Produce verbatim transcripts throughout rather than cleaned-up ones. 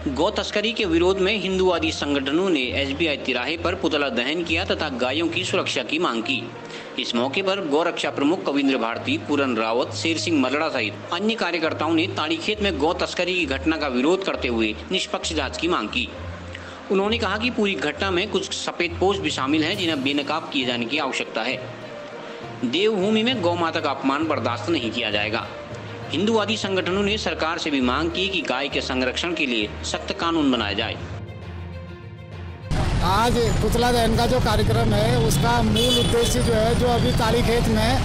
गौ तस्करी के विरोध में हिंदूवादी संगठनों ने एसबीआई तिराहे पर पुतला दहन किया तथा गायों की सुरक्षा की मांग की। इस मौके पर गौ रक्षा प्रमुख कविंद्र भारती, पूरन रावत, शेर सिंह मलड़ा सहित अन्य कार्यकर्ताओं ने ताड़ीखेत में गौ तस्करी की घटना का विरोध करते हुए निष्पक्ष जांच की मांग की। उन्होंने कहा कि पूरी घटना में कुछ सफेदपोश भी शामिल हैं जिन्हें बेनकाब किए जाने की आवश्यकता है। देवभूमि में गौ माता का अपमान बर्दाश्त नहीं किया जाएगा। हिंदूवादी संगठनों ने सरकार से भी मांग की कि गाय के संरक्षण के लिए सख्त कानून बनाया जाए। आज पुतला दहन का जो कार्यक्रम है उसका मूल उद्देश्य जो है, जो अभी ताड़ीखेत में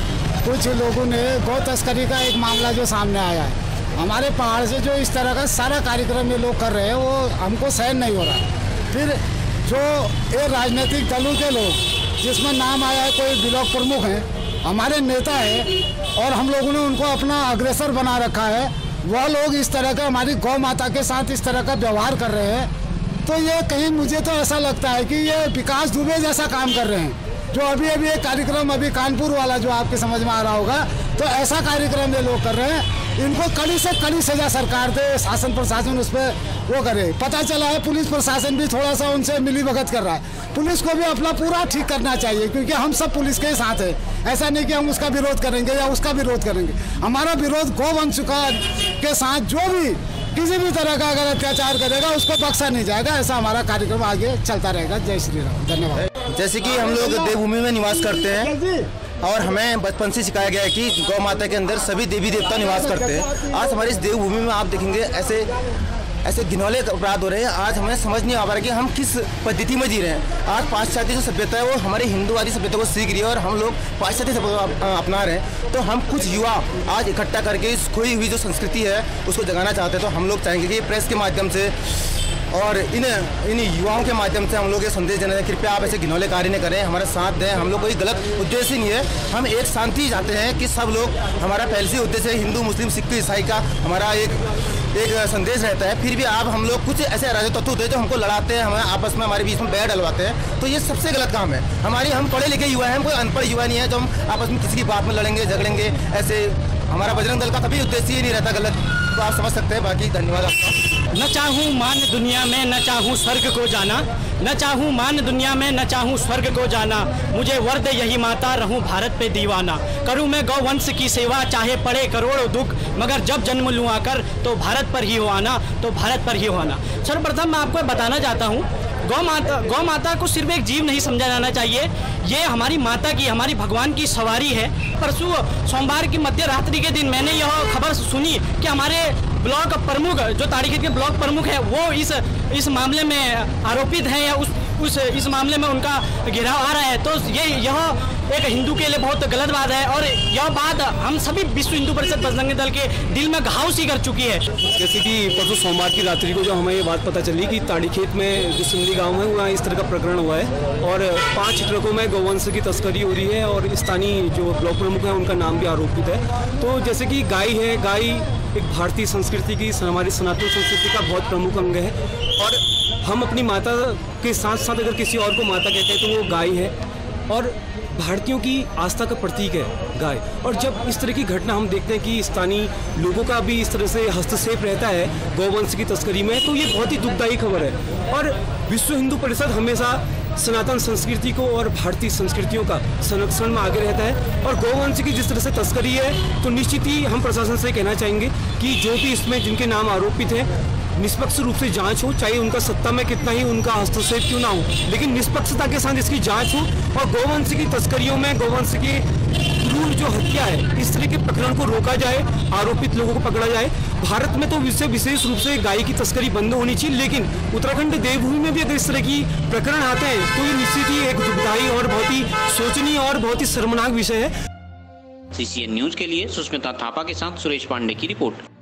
कुछ लोगों ने गौ तस्करी का एक मामला जो सामने आया है, हमारे पहाड़ से जो इस तरह का सारा कार्यक्रम ये लोग कर रहे हैं वो हमको सहन नहीं हो रहा। फिर जो ये राजनीतिक दलों के लोग जिसमें नाम आया है, कोई ब्लॉक प्रमुख हैं, हमारे नेता है और हम लोगों ने उनको अपना अग्रेसर बना रखा है, वह लोग इस तरह का हमारी गौ माता के साथ इस तरह का व्यवहार कर रहे हैं, तो ये कहीं मुझे तो ऐसा लगता है कि ये विकास दुबे जैसा काम कर रहे हैं। जो अभी अभी एक कार्यक्रम अभी कानपुर वाला जो आपके समझ में आ रहा होगा, तो ऐसा कार्यक्रम ये लोग कर रहे हैं। इनको कड़ी से कड़ी सजा सरकार दे, शासन प्रशासन उस पर वो करे। पता चला है पुलिस प्रशासन भी थोड़ा सा उनसे मिलीभगत कर रहा है। पुलिस को भी अपना पूरा ठीक करना चाहिए, क्योंकि हम सब पुलिस के साथ हैं। ऐसा नहीं कि हम उसका विरोध करेंगे या उसका विरोध करेंगे। हमारा विरोध गौवंश के साथ जो भी किसी भी तरह का अगर अत्याचार करेगा उसको बख्शा नहीं जाएगा। ऐसा हमारा कार्यक्रम आगे चलता रहेगा। जय श्री राम। धन्यवाद। जैसे कि हम लोग देवभूमि में निवास करते हैं और हमें बचपन से सिखाया गया है कि गौ माता के अंदर सभी देवी देवता निवास करते हैं। आज हमारे इस देवभूमि में आप देखेंगे ऐसे ऐसे घिनौले अपराध हो रहे हैं। आज हमें समझ नहीं आ पा रहा कि हम किस पद्धति में जी रहे हैं। आज पाश्चात्य जो सभ्यता है वो हमारे हिंदूवादी सभ्यता को सीख रही है और हम लोग पाश्चात्य सभ्यता अपना रहे हैं। तो हम कुछ युवा आज इकट्ठा करके इस खोई हुई जो संस्कृति है उसको जगाना चाहते हैं। तो हम लोग चाहेंगे कि प्रेस के माध्यम से और इन इन युवाओं के माध्यम से हम लोग ये संदेश देना है, कृपया आप ऐसे घिनौले कार्य न करें, हमारा साथ दें। हम लोग कोई गलत उद्देश्य नहीं है, हम एक शांति चाहते हैं कि सब लोग, हमारा पहले से उद्देश्य है हिंदू मुस्लिम सिख ईसाई का हमारा एक एक संदेश रहता है। फिर भी आप हम लोग कुछ ऐसे अराजक तत्व होते हैं जो हमको लड़ाते हैं, हमें आपस में हमारे बीच में बैर डलवाते हैं, तो ये सबसे गलत काम है। हमारी हम पढ़े लिखे युवा हैं, हम कोई अनपढ़ युवा नहीं है जो हम आपस में किसी की बात में लड़ेंगे झगड़ेंगे। ऐसे हमारा बजरंग दल का कभी उद्देश्य ही नहीं रहता गलत, तो आप समझ सकते हैं। बाकी धन्यवाद आपका। न चाहूँ मान दुनिया में, न चाहूँ स्वर्ग को जाना, न चाहूँ मान दुनिया में, न चाहूँ स्वर्ग को जाना, मुझे वर दे यही माता, रहूँ भारत पे दीवाना। करूँ मैं गौवंश की सेवा, चाहे पड़े करोड़ों दुख, मगर जब जन्म लूँ आकर तो भारत पर ही हो आना, तो भारत पर ही हो आना। सर्वप्रथम मैं आपको बताना चाहता हूँ, गौ माता गौ माता को सिर्फ एक जीव नहीं समझा जाना चाहिए। ये हमारी माता की, हमारी भगवान की सवारी है। परसों सोमवार की मध्य रात्रि के दिन मैंने यह खबर सुनी कि हमारे ब्लॉक प्रमुख, जो ताड़ीखेत के ब्लॉक प्रमुख है, वो इस इस मामले में आरोपित हैं या उस उस इस मामले में उनका घेराव आ रहा है। तो ये यह एक हिंदू के लिए बहुत गलत बात है और यह बात हम सभी विश्व हिंदू परिषद बजरंग दल के दिल में घाव सी कर चुकी है। जैसे कि परसों सोमवार की रात्रि को जो हमें ये बात पता चली कि ताड़ीखेत में जो सिंधी गांव है वहाँ इस तरह का प्रकरण हुआ है और पांच ट्रकों में गौवंश की तस्करी हो रही है और स्थानीय जो ब्लॉक प्रमुख है उनका नाम भी आरोपित है। तो जैसे कि गाय है, गाय एक भारतीय संस्कृति की, हमारी सनातन संस्कृति का बहुत प्रमुख अंग है और हम अपनी माता के साथ साथ अगर किसी और को माता कहते हैं तो वो गाय है और भारतीयों की आस्था का प्रतीक है गाय। और जब इस तरह की घटना हम देखते हैं कि स्थानीय लोगों का भी इस तरह से हस्तक्षेप रहता है गौवंश की तस्करी में, तो ये बहुत ही दुखदायी खबर है। और विश्व हिंदू परिषद हमेशा सनातन संस्कृति को और भारतीय संस्कृतियों का संरक्षण में आगे रहता है और गौवंश की जिस तरह से तस्करी है तो निश्चित ही हम प्रशासन से कहना चाहेंगे कि जो भी इसमें जिनके नाम आरोपित हैं निष्पक्ष रूप से जांच हो, चाहे उनका सत्ता में कितना ही उनका हस्तक्षेप क्यों ना हो, लेकिन निष्पक्षता के साथ इसकी जांच हो और गौवंश की तस्करियों में गौवंश की क्रूर जो हत्या है इस तरह के प्रकरण को रोका जाए, आरोपित लोगों को पकड़ा जाए। भारत में तो विशेष विशेष रूप से गाय की तस्करी बंद होनी चाहिए, लेकिन उत्तराखंड देवभूमि में भी अगर इस तरह की प्रकरण आते हैं तो ये निश्चित ही एक दुखदायी और बहुत ही शोचनीय और बहुत ही शर्मनाक विषय है। सीसीएन न्यूज के लिए सुष्मिता थापा के साथ सुरेश पांडे की रिपोर्ट।